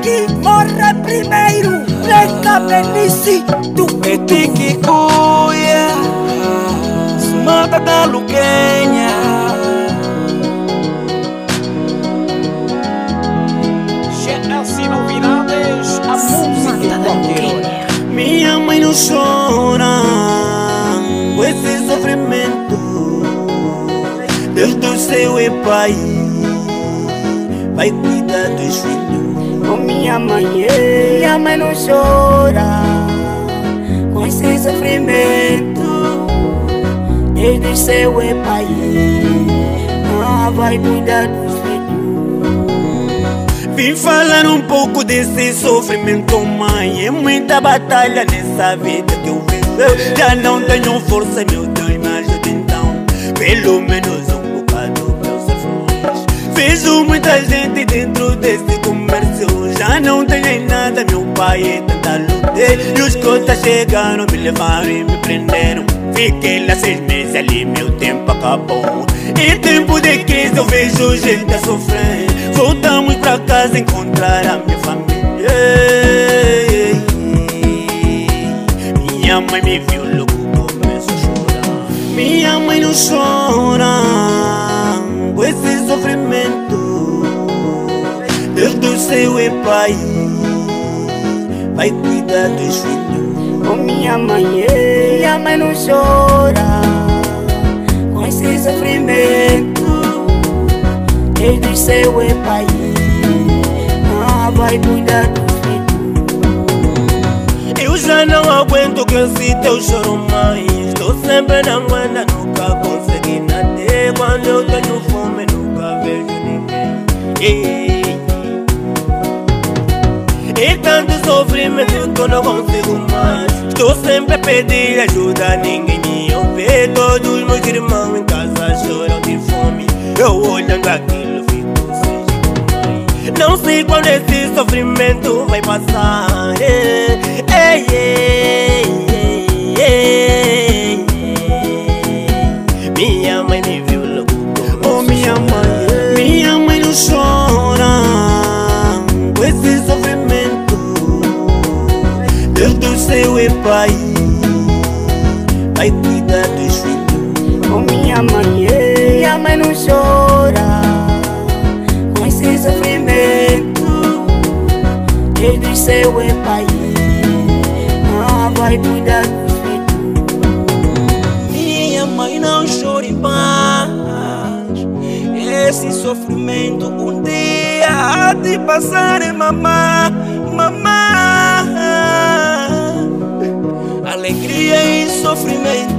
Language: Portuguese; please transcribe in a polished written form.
que morre primeiro. Branca Benice, tu é que cuia, se mata da luquenha. GLC Novidades, a música da luquenha. Minha mãe não chora com esse sofrimento. Deus do céu é pai, vai cuidar dos filhos. Oh, minha mãe não chora com esse sofrimento. Deus do céu é pai, vai cuidar dos filhos. Vim falar um pouco desse sofrimento, mãe. É muita batalha nessa vida que eu vivo. Já não tenho força, meu Deus, me ajuda então. Pelo menos um bocado para eu ser feliz. Vejo muita gente dentro desse comércio. Já não tenho nada, meu pai é tanta luta. E os cotas chegaram, me levaram e me prenderam. Fiquei lá 6 meses ali, meu tempo acabou. Em tempo de crise eu vejo gente a sofrer. Voltamos pra casa encontrar a minha família. Minha mãe me viu, logo começou a chorar. Minha mãe não chora com esse sofrimento. Deus do céu é pai, vai cuidar dos filhos. Oh, minha mãe não chora com esse sofrimento. Deus do céu é pai, vai cuidar dos filhos. Eu já não aguento que esse teu choro, mãe. Estou sempre na guarda, nunca consegui nada. Quando eu tenho fome, nunca vejo ninguém. E tanto sofrimento que eu não consigo mais. Estou sempre a pedir ajuda, ninguém me ouve. Todos meus irmãos em casa choram de fome. Eu olhando aquilo fico sem jeito, mãe. Não sei quando esse sofrimento vai passar. Minha mãe me viu logo. Oh, minha mãe não chora com esse sofrimento. Deus do céu é pai, vai cuidar dos filhos. Oh, minha mãe não chora com esse sofrimento. Deus do céu é pai, vai cuidar dos filhos. Minha mãe não chora em paz. Esse sofrimento um dia há de passar, mamá, mamá. Alegria e sofrimento